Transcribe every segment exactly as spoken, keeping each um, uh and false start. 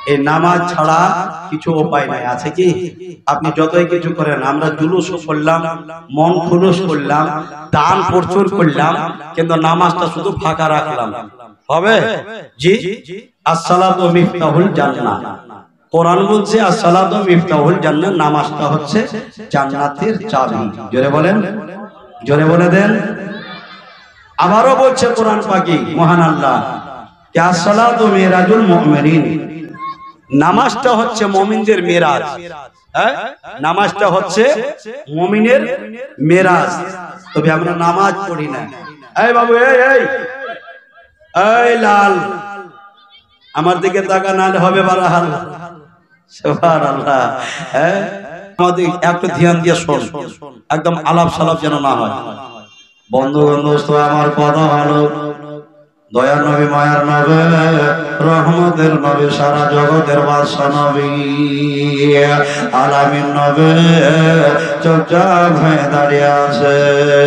এই নামাজ ছাড়া কিছু উপায় নাই। আছে কি? আপনি যতই কিছু করেন, আমরা জুলুস করলাম, মন খুলুস করলাম, দান প্রচুর করলাম, কিন্তু নামাজটা শুধু ফাঁকা রাখলাম, হবে? জি, আসসালাতু মিফতাহুল জান্নাহ। কোরআন বলছে আসসালাতু মিফতাহুল জান্নাহ, নামাজটা হচ্ছে জান্নাতের চাবি। জোরে বলেন, জোরে বলে দেন। আবারও বলছে কোরআন পাকি মহান আল্লাহ, কে আসসালাতু মিরাজুল মুমিনিন, নামাজটা হচ্ছে মুমিনদের মেরাজ। হ্যাঁ, নামাজটা হচ্ছে মুমিনের মেরাজ। তবে আমরা নামাজ পড়ি না। এই বাবু, এই এই এই লাল, আমার দিকে তাকা, না হবে বারাহাল। সুবহানাল্লাহ। হ্যাঁ, আমাদের একটু ধ্যান দিয়ে শোন, একদম আলাপ সালাপ যেন না হয়। বন্ধুগণ, দোস্ত, আমার কথা হলো, দয়ার নবী, মায়ার নবী, রহমতের নবী, সারা জগতের বাদশা নবী, আলামিন নবী চুপচাপ হয়ে দাঁড়িয়ে আছে।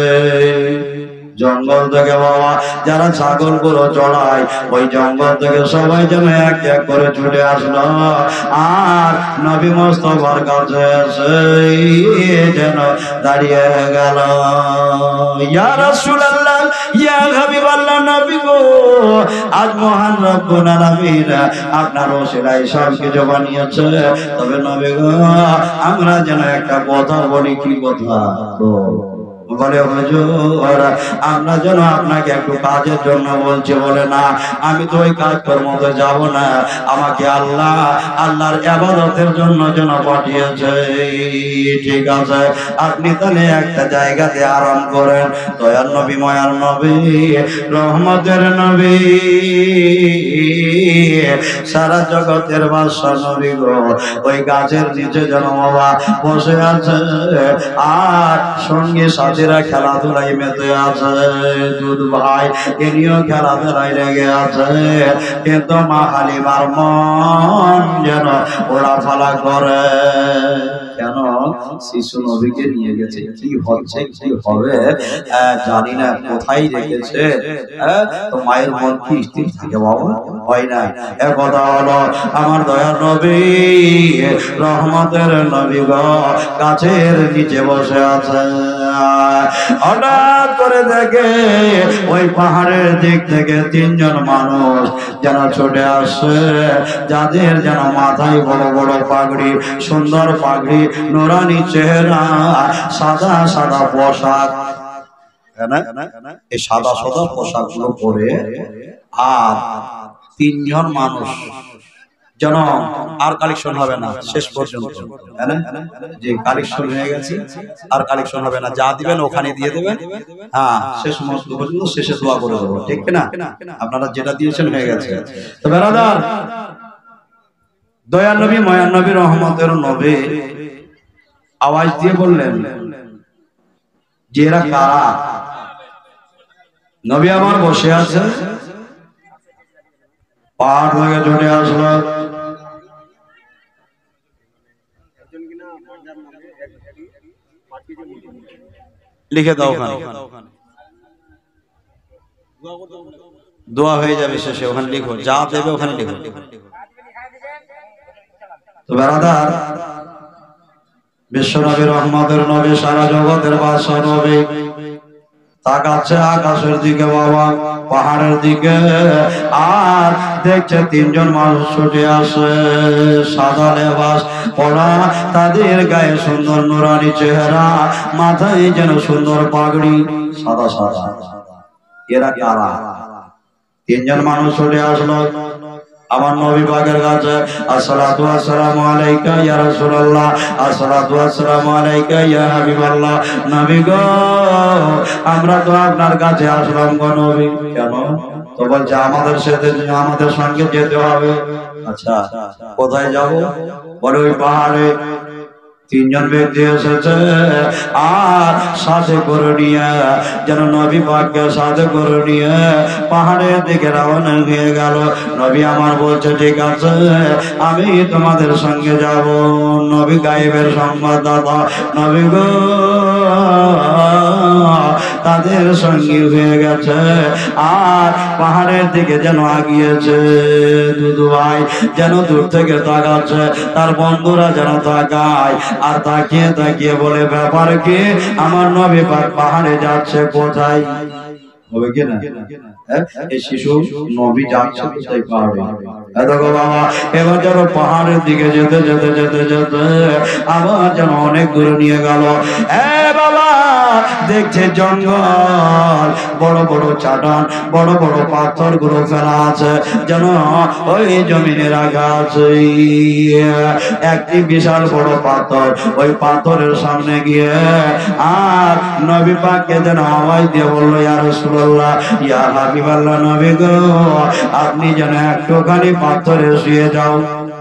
জঙ্গল থেকে বাবা যারা ছাগল গুলো চড়ায়, ওই জঙ্গল থেকে সবাই যেন এক এক করে ছুটে আসলো, আর নবী মুস্তাফার কাছে এসে যেন দাঁড়িয়ে গেল। ইয়া রাসূলুল্লাহ, ইয়া হাবিবাল্লাহ, নবী গো, আজ মহান রব্বুল আলামিন আপনার ওসিলায় সব কিছু বানিয়েছে, তবে নবী গো, আমরা যেন একটা কথা বলি। কি কথা? বলে হুজুর, আমরা যেন আপনাকে একটু কাজের জন্য বলছি। বলে না, আমি তো ওই কাজ কর্মতে যাব না, আমাকে আল্লাহ আল্লাহর ইবাদতের জন্য যেন পাঠিয়েছে। ঠিক আছে, আপনি তাহলে একটা জায়গাতে আরাম করেন। দয়ার নবী, মায়ার নবী, রহমতের নবী, সারা জগতের বাদশা নবী গো, ওই গাছের নিচে যেন বাবা বসে আছে, আর সঙ্গে সাথীরা খেলাধুলায় মেতে আছে। দুধ ভাই এনিও খেলাধুলায় লেগে আছে, কিন্তু মা হালিমার মন যেন ওড়াফালা করে। কেন? শিশু নবীকে নিয়ে গেছে, কি হচ্ছে কি হবে জানি না, কোথায় রেখেছে। তো মায়ের মন কি স্থির থাকে বাবা? হয় না। এক কথা হলো, আমার দয়ার নবী, রহমতের নবী গো, গাছের নিচে বসে আছে। হঠাৎ করে দেখে ওই পাহাড়ের দিক থেকে তিনজন মানুষ যেন ছুটে আসছে, যাদের যেন মাথায় বড় বড় পাগড়ি, সুন্দর পাগড়ি, নুরানি চেহারা, সাদা সাদা পোশাক। এই সাদা সাদা পোশাক গুলো পরে, আর তিনজন মানুষ যেন আর কালেকশন হবে না শেষ পর্যন্ত। যে কালেকশন হয়ে গেছে, আর কালেকশন হবে না, যা দিবেন ওখানে দিয়ে দেবেন। হ্যাঁ, শেষ পর্যন্ত শেষে দোয়া করে দেবো, ঠিক না? আপনারা যেটা দিয়েছেন হয়ে গেছে। তো বেরাদার, দয়ার নবী, মায়ার নবী, রহমতের নবী আওয়াজ দিয়ে বললেন যে এরা কারা? নবী আমার বসে আছে, পাহাড় থেকে ছুটে আসলো। লিখে দাও, ওখানে দোয়া হয়ে যাবে শেষে, ওখানে লিখো, যা দেবে ওখানে লিখো। তো বেরাদার, বিশ্ব নবী, রহমতের নবী, সারা জগতের বাদশা নবী তাকাচ্ছে আকাশের দিকে বাবা, পাহাড়ের দিকে, আর দেখছে তিনজন মানুষ ছুটে আসে, সাদা লেবাস পরা, তাদের গায়ে সুন্দর নুরানি চেহারা, মাথায় যেন সুন্দর পাগড়ি, সাদা সাদা। এরা কারা? তিনজন মানুষ ছুটে আসলো আমার নবী পাকের কাছে। আসসালাতু ওয়াসসালামু আলাইকা ইয়া রাসূলুল্লাহ, আসসালাতু ওয়াসসালামু আলাইকা ইয়া হাবিবাল্লাহ। নবী গো, আমরা তো আপনার কাছে আসলাম গো নবী। কেন? তো বলছে আমাদের সাথে, আমাদের সঙ্গে যেতে হবে। আচ্ছা, কোথায় যাব? বলে ওই পাহাড়ে তিনজন ব্যক্তি এসেছে আর সাথে করে নিয়ে যেন নবী পাককে সাথে করে নিয়ে পাহাড়ের দিকে রওনা হয়ে গেল। নবী আমার বলছে ঠিক আছে আমি তোমাদের সঙ্গে যাব। নবী গায়েবের সংবাদদাতা, নবী গো তাদের সঙ্গী হয়ে গেছে আর পাহাড়ের দিকে যেন আগিয়েছে। দুদু ভাই যেন দূর থেকে তাকাচ্ছে, তার বন্ধুরা যেন তাকায় আর তাকিয়ে তাকিয়ে বলে ব্যাপার কি, আমার নবী পাক পাহাড়ে যাচ্ছে কোথায়? হবে কি না? এই শিশু নবী যাচ্ছে কোথায়? পাহাড়ে। দেখো বাবা এবার যেন পাহাড়ের দিকে যেতে যেতে যেতে যেতে আবার যেন অনেক দূরে নিয়ে গেল। এ বাবা দেখছে জঙ্গল, বড় বড় চাটান, বড় বড় পাথর গুলো ফেলা আছে, যেন ওই জমিনের আগাছে একটি বিশাল বড় পাথর। ওই পাথরের সামনে গিয়ে আর নবী পাককে যেন আওয়াজ দিয়ে বললো ইয়া রাসূলুল্লাহ, ইয়া হাবিবাল্লাহ, নবী গো আপনি যেন একটুখানি পাথরে শুয়ে যাও,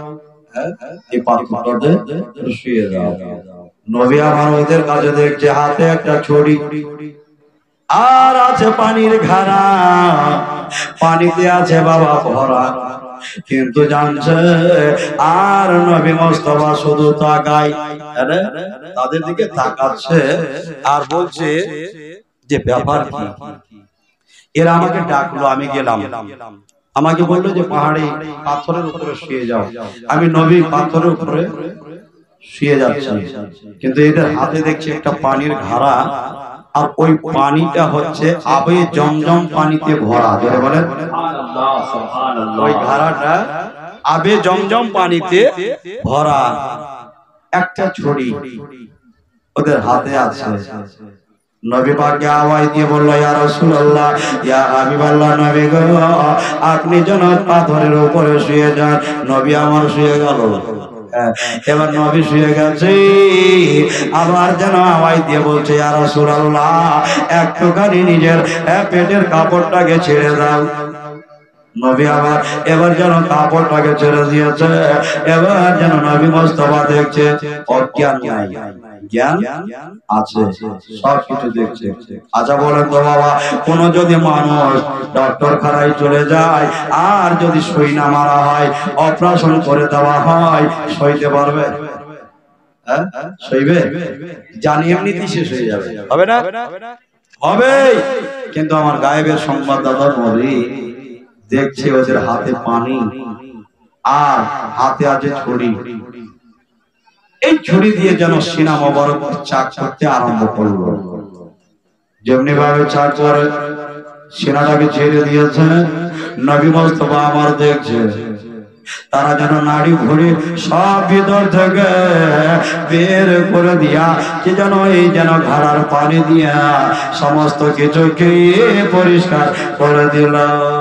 এই পাথরটাতে শুয়ে যাও। নবী আমার ওদের কাছে দেখছে হাতে একটা ছড়ি আর আছে পানির ঘাড়া, পানিতে আছে বাবা ভরা, কিন্তু জানছে আর নবী মুস্তাফা শুধু তাকায়, তাদের দিকে তাকাচ্ছে আর বলছে যে ব্যাপার কি? এরা আমাকে ডাকলো, আমি গেলাম, আমাকে বললো যে পাহাড়ে পাথরের উপরে শুয়ে যাও। আমি নবী পাথরের উপরে শুয়ে যাচ্ছি, কিন্তু এদের হাতে দেখছি একটা পানির ঘাড়া আর ওই পানিটা হচ্ছে আবে জমজম পানিতে ভরা। যারা বলেন ওই ঘাড়াটা আবে জমজম পানিতে ভরা। একটা ছড়ি ওদের হাতে আছে। নবী পাককে আওয়াজ দিয়ে বলল ইয়া রাসূলুল্লাহ, ইয়া হাবিবাল্লাহ, নবী গো আপনি যেন পাথরের উপরে শুয়ে যান। নবী আমার শুয়ে গেল। এবার নবী শুয়ে গেছে আবার যেন আওয়াজ দিয়ে বলছে ইয়া রাসূলুল্লাহ একটুখানি নিজের পেটের কাপড়টাকে ছেড়ে দাও। নবী আবার এবার যেন কাপড়টাকে ছেড়ে দিয়েছে। এবার যেন নবী মুস্তাফা দেখছে অজ্ঞান নাই, জ্ঞান আছে, সবকিছু দেখছে। আচ্ছা বলেন তো বাবা, কোন যদি মানুষ ডক্টর খানায় চলে যায় আর যদি সুই না মারা হয়, অপারেশন করে দেওয়া হয়, সইতে পারবে? হ্যাঁ সইবে? জানি এমনিতেই শেষ হয়ে যাবে, হবে না? হবে। কিন্তু আমার গায়েবের সংবাদদাতা নবী দেখছে ওদের হাতে পানি আর হাতে আছে ছড়ি। এই ছড়ি দিয়ে যেন সিনা মোবারক চাক করতে আরম্ভ করলো। যেমনি ভাবে চাক করে সিনাটাকে ছেড়ে দিয়েছে, নবী মুস্তাফা আমার দেখছে তারা যেন নাড়ি ভুঁড়ি সব ভিতর থেকে বের করে দিয়া কি যেন এই যেন ঘাড়ার পানি দিয়া সমস্ত কিছুকে পরিষ্কার করে দিল।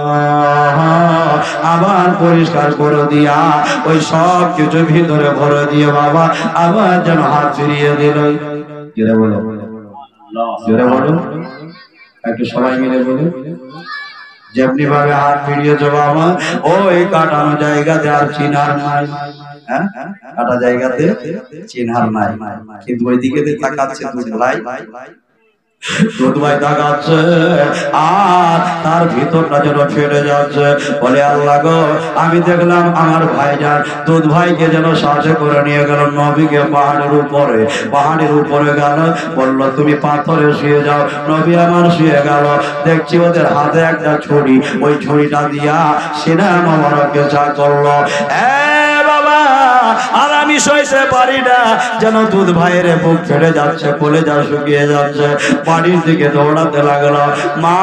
আবার পরিষ্কার করে দিয়া ওই সব কিছু ভিতরে ভরে দিয়ে বাবা আবার যেন হাত ফিরিয়ে দিল। জোরে বলো, জোরে বলো, একটু সবাই মিলে বলি। যেমনি ভাবে হাত ফিরিয়েছে বাবা ওই কাটানো জায়গাতে আর চিনার নাই, হ্যাঁ কাটা জায়গাতে চিনার নাই, কিন্তু ওই দিকে তাকাচ্ছে দুধ ভাই, দুধ ভাই তাকাচ্ছে আর তার ভিতরটা যেন ফেটে যাচ্ছে। বলে আল্লাহ গো আমি দেখলাম আমার ভাইজান দুধ ভাইকে যেন সাথে করে নিয়ে গেল নবীকে পাহাড়ের উপরে, পাহাড়ের উপরে গেল, বললো তুমি পাথরে শুয়ে যাও। নবী আমার শুয়ে গেল, দেখছি ওদের হাতে একটা ছুরি, ওই ছুরিটা দিয়া সিনা মোবারককে চা করলো। আর আমি সইতে পারি না, যেন দুধ ভাইয়ের বুক ফেটে যাচ্ছে, কলেজা শুকিয়ে যাচ্ছে। বাড়ির দিকে দৌড়াতে লাগলো, মা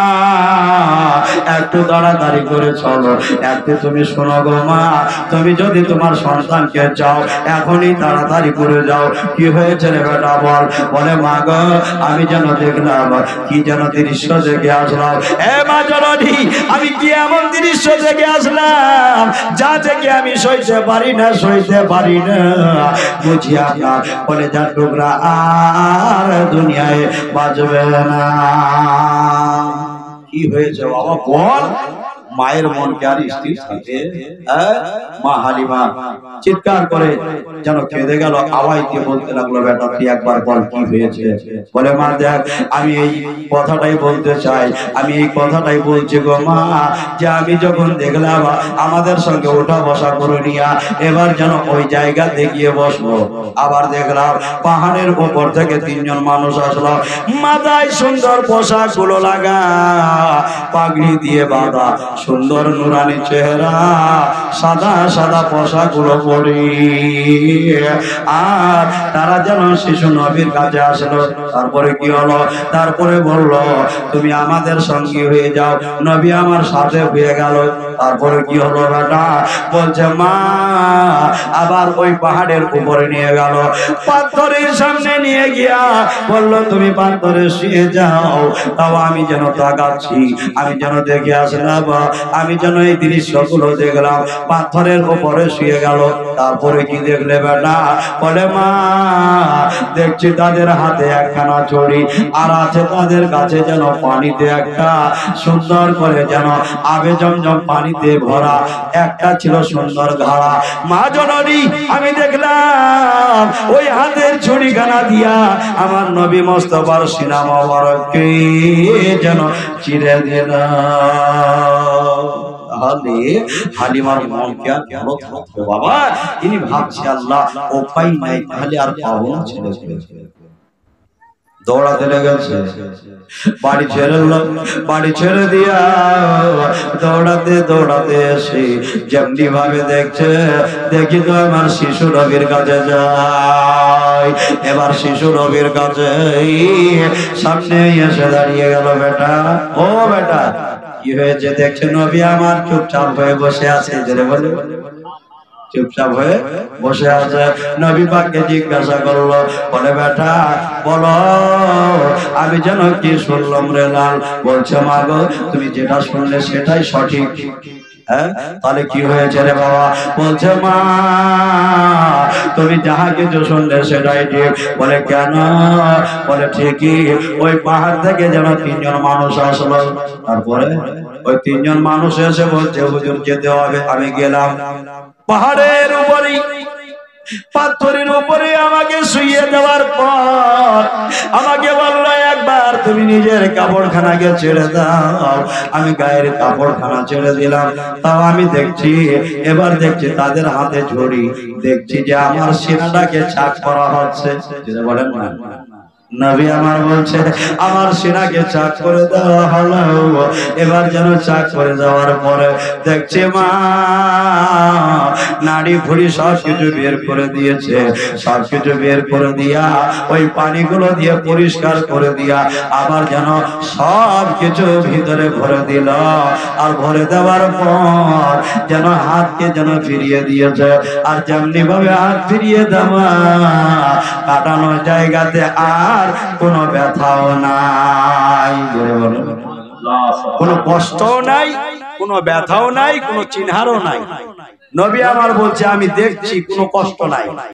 একটু তাড়াতাড়ি করে চলো, একটু তুমি শোনো গো মা, তুমি যদি তোমার সন্তানকে চাও এখনই তাড়াতাড়ি করে যাও। কি হয়েছে রে বেটা বল? বলে মা গো আমি যেন দেখলাম কি যেন দৃশ্য দেখে আসলাম। এ মা জননী আমি কি এমন দৃশ্য দেখে আসলাম যা থেকে আমি সইতে পারি না, সইতে পারি না, বুঝি আপনার কলেজার টুকরা আর দুনিয়ায় বাঁচবে না। কি হয়েছে বাবা বল? মায়ের মনকে আর স্ত্রীর সাথে মা হালিমা চিৎকার করে যেন কেঁদে গেল, আওয়াজ দিয়ে বলতে লাগলো, বেটা তুই একবার বল কি হয়েছে। বলে মা দেখ আমি এই কথাটাই বলতে চাই, আমি এই কথাটাই বলছি গো মা, যে আমি যখন দেখলাম আমাদের সঙ্গে ওঠা বসা করে নিয়া এবার যেন ওই জায়গাতে গিয়ে বসবো, আবার দেখলাম পাহাড়ের উপর থেকে তিনজন মানুষ আসলো, মাথায় সুন্দর পোশাক গুলো লাগা, পাগড়ি দিয়ে বাঁধা, সুন্দর নুরানি চেহারা, সাদা সাদা পোশাক গুলো পরি, আর তারা যেন শিশু নবীর কাছে আসলো। তারপরে কি হলো, তারপরে বলল তুমি আমাদের সঙ্গী হয়ে যাও, নবী আমার সাথে হয়ে গেল। তারপরে কি হলো বেটা, বলছে মা আবার ওই পাহাড়ের উপরে নিয়ে গেল, পাথরের সামনে নিয়ে গিয়া বলল তুমি পাথরে শুয়ে যাও, তাও আমি যেন তাকাচ্ছি, আমি যেন দেখে আসলাম, আমি যেন এই দৃশ্যগুলো দেখলাম, পাথরের উপরে শুয়ে গেল। তারপরে কি দেখলে বেটা, বলে মা দেখছি তাদের হাতে একখানা ছড়ি, আর আছে তাদের কাছে যেন পানিতে একটা সুন্দর করে যেন আবে জমজম পানিতে ভরা একটা ছিল সুন্দর ঘাড়া। মা জননী আমি দেখলাম ওই হাতের ছড়িখানা দিয়া আমার নবী মুস্তাফার সিনা মোবারককে যেন চিরে দিল। তাহলে হালিমার মন কি আর ভালো থাকতো বাবা? তিনি ভাবছে আল্লাহ উপায় নাই, তাহলে আর পাবো না ছেলে ছেলে দৌড়াতে লেগেছে, বাড়ি ছেড়ে বাড়ি ছেড়ে দিয়া দৌড়াতে দৌড়াতে এসে যেমনি ভাবে দেখছে, দেখি তো আমার শিশু নবীর কাছে যাই। এবার শিশু নবীর কাছে সামনে এসে দাঁড়িয়ে গেল, বেটা ও বেটা কি হয়েছে? দেখছে নবী আমার চুপচাপ হয়ে বসে আছে, জেনে বলে চুপচাপ হয়ে বসে আছে। নবী পাককে জিজ্ঞাসা করলো, বলে বেটা বলো আমি যেন কি শুনলাম রে লাল? বলছে মা গো তুমি যেটা শুনলে সেটাই সঠিক। হ্যাঁ তাহলে কি হয়েছে রে বাবা? বলছে মা তুমি যাহা কিছু শুনলে সেটাই ঠিক। বলে কেন? বলে ঠিকই ওই পাহাড় থেকে যেন তিনজন মানুষ আসলো, তারপরে ওই তিনজন মানুষ এসে বলছে হুজুর যেতে হবে। আমি গেলাম পাহাড়ের উপরে, পাথরের উপরে আমাকে শুইয়ে দেওয়ার পর আমাকে বললো একবার তুমি নিজের কাপড়খানাকে ছেড়ে দাও। আমি গায়ের কাপড়খানা ছেড়ে দিলাম, তাও আমি দেখছি এবার দেখছি তাদের হাতে ঝড়ি, দেখছি যে আমার সিনাটাকে চাক করা হচ্ছে। বলেন না নবী আমার বলছে আমার সিনাকে চাক করে দেওয়া হলো। এবার যেন চাক করে দেওয়ার পরে দেখছে মা নাড়ি ভুড়ি সব কিছু বের করে দিয়েছে, সব কিছু বের করে দিয়া ওই পানিগুলো দিয়ে পরিষ্কার করে দিয়া আবার যেন সব কিছু ভিতরে ভরে দিল। আর ভরে দেওয়ার পর যেন হাতকে যেন ফিরিয়ে দিয়েছে, আর যেমনি ভাবে হাত ফিরিয়ে দেওয়া কাটানো জায়গাতে আর কোনো ব্যথাও নাই, কোনো কষ্টও নাই, কোনো ব্যথাও নাই, কোনো চিনহারও নাই। নবী আমার বলছে আমি দেখছি কোনো কষ্ট নাই।